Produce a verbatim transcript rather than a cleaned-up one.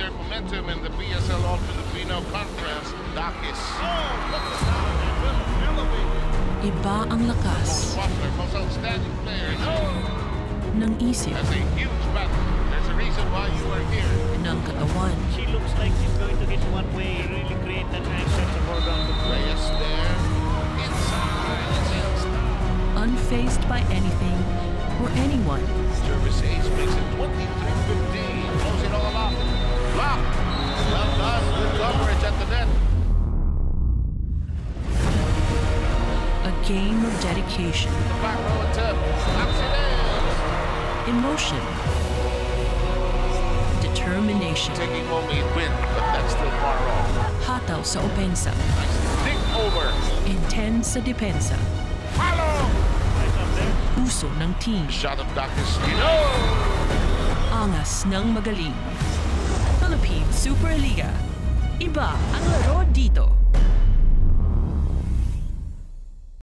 their momentum in the P S L All Filipino Conference. Dakis. Oh, look at that. Elevated. Iba ang lakas. Most popular, most outstanding player. Oh. Ng isip. That's a huge battle. There's a reason why you are here. Ng katawan. She looks like she's going to hit one way, really create an angle to foreground to play. Reyes there. Inside. It's inside. Unfazed by anything or anyone. Service ace makes it twenty-three fifteen. Close it all up. Block. Well done. Good coverage at the net. A game of dedication. The back row attempt. Knocks it in. Emotion. Determination. Taking only win, but that's still far off. Hataw sa opensa. Nice dig over. Intense sa depensa. Follow. Puso ng team. Shot of Dakis. You know. Angas ng magaling. Philippine Superliga. Iba ang laro dito.